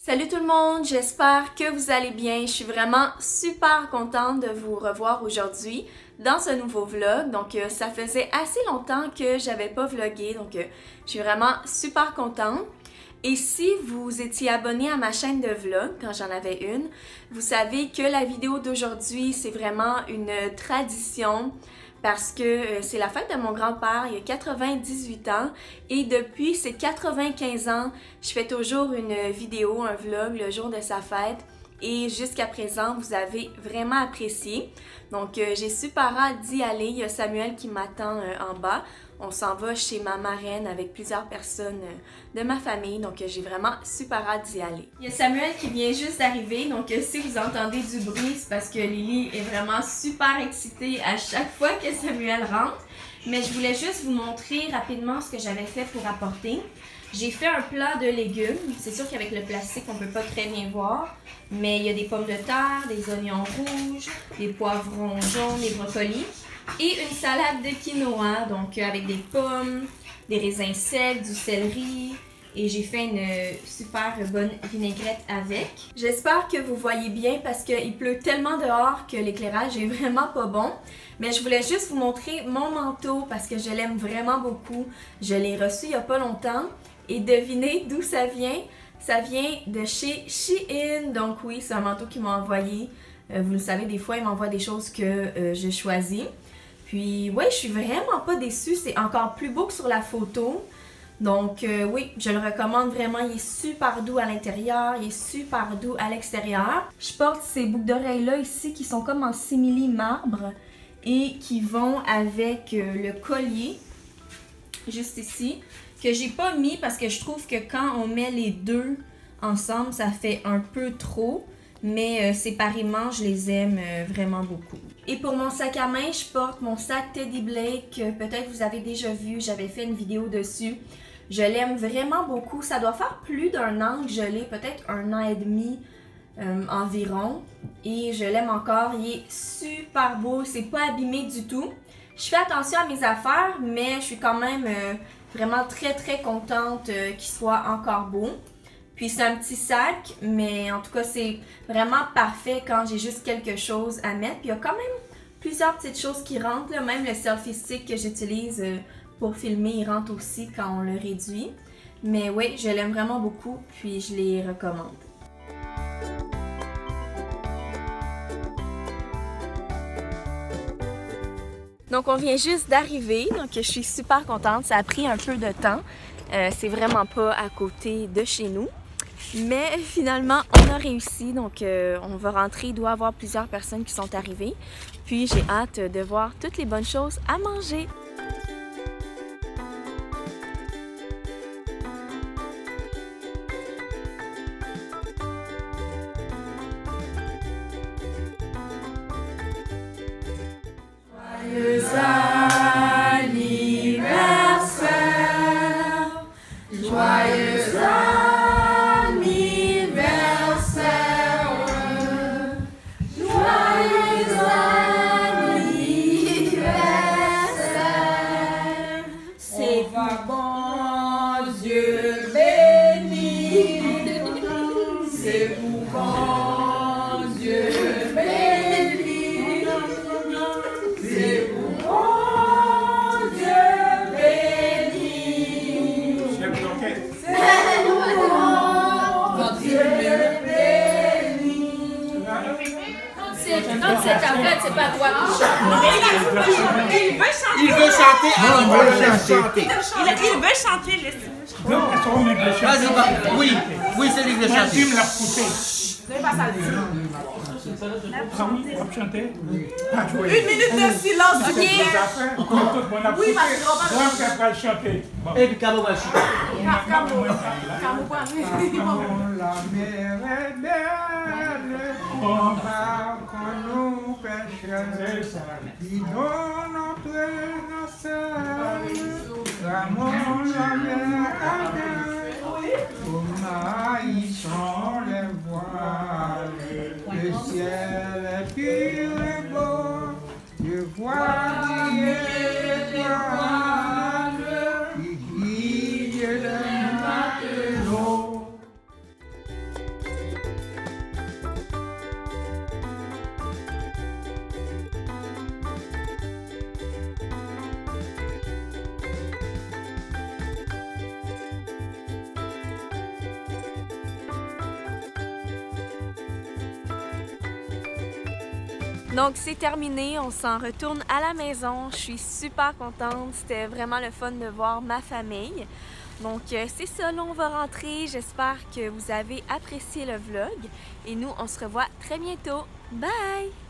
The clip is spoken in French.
Salut tout le monde, j'espère que vous allez bien. Je suis vraiment super contente de vous revoir aujourd'hui dans ce nouveau vlog. Donc ça faisait assez longtemps que j'avais pas vlogué, donc je suis vraiment super contente. Et si vous étiez abonné à ma chaîne de vlog, quand j'en avais une, vous savez que la vidéo d'aujourd'hui, c'est vraiment une tradition parce que c'est la fête de mon grand-père, il a 98 ans et depuis ses 95 ans, je fais toujours une vidéo, un vlog le jour de sa fête et jusqu'à présent, vous avez vraiment apprécié. Donc j'ai super hâte d'y aller, il y a Samuel qui m'attend en bas. On s'en va chez ma marraine avec plusieurs personnes de ma famille, donc j'ai vraiment super hâte d'y aller. Il y a Samuel qui vient juste d'arriver, donc si vous entendez du bruit, c'est parce que Lily est vraiment super excitée à chaque fois que Samuel rentre. Mais je voulais juste vous montrer rapidement ce que j'avais fait pour apporter. J'ai fait un plat de légumes, c'est sûr qu'avec le plastique on peut pas très bien voir, mais il y a des pommes de terre, des oignons rouges, des poivrons jaunes, des brocolis. Et une salade de quinoa, donc avec des pommes, des raisins secs, du céleri. Et j'ai fait une super bonne vinaigrette avec. J'espère que vous voyez bien parce qu'il pleut tellement dehors que l'éclairage est vraiment pas bon. Mais je voulais juste vous montrer mon manteau parce que je l'aime vraiment beaucoup. Je l'ai reçu il y a pas longtemps. Et devinez d'où ça vient? Ça vient de chez Shein. Donc oui, c'est un manteau qu'ils m'ont envoyé. Vous le savez, des fois, ils m'envoient des choses que je choisis. Puis ouais, je suis vraiment pas déçue, c'est encore plus beau que sur la photo. Donc oui, je le recommande vraiment, il est super doux à l'intérieur, il est super doux à l'extérieur. Je porte ces boucles d'oreilles là ici qui sont comme en simili marbre et qui vont avec le collier, juste ici, que j'ai pas mis parce que je trouve que quand on met les deux ensemble, ça fait un peu trop. Mais séparément, je les aime vraiment beaucoup. Et pour mon sac à main, je porte mon sac Teddy Blake. Peut-être vous avez déjà vu, j'avais fait une vidéo dessus. Je l'aime vraiment beaucoup. Ça doit faire plus d'un an que je l'ai, peut-être un an et demi environ. Et je l'aime encore. Il est super beau, c'est pas abîmé du tout. Je fais attention à mes affaires, mais je suis quand même vraiment très contente qu'il soit encore beau. Puis c'est un petit sac, mais en tout cas, c'est vraiment parfait quand j'ai juste quelque chose à mettre. Puis il y a quand même plusieurs petites choses qui rentrent, là. Même le selfie stick que j'utilise pour filmer, il rentre aussi quand on le réduit. Mais oui, je l'aime vraiment beaucoup, puis je les recommande. Donc on vient juste d'arriver, donc je suis super contente. Ça a pris un peu de temps. C'est vraiment pas à côté de chez nous. Mais finalement, on a réussi, donc on va rentrer. Il doit y avoir plusieurs personnes qui sont arrivées. Puis j'ai hâte de voir toutes les bonnes choses à manger. Joyeux anniversaire! Joyeux c'est ta fête, c'est pas toi qui chante. Il veut chanter. Il veut chanter. Il veut chanter. Vas-y, oui, oui, c'est lui qui veut chanter. Tu me l'as poussé. Chanter. 1 minute de silence, ok? Oui, parce que on va chanter. Et puis, Cabo va chanter. La mer est belle, on va qu'on nous pêche, qui donne notre innocence. L'amour, la mer est belle, aux maïssons les voiles, le ciel est pur et beau, je vois briller l'étoile qui guide le matelot. Donc c'est terminé, on s'en retourne à la maison. Je suis super contente, c'était vraiment le fun de voir ma famille. Donc c'est ça, là on va rentrer. J'espère que vous avez apprécié le vlog et nous on se revoit très bientôt. Bye!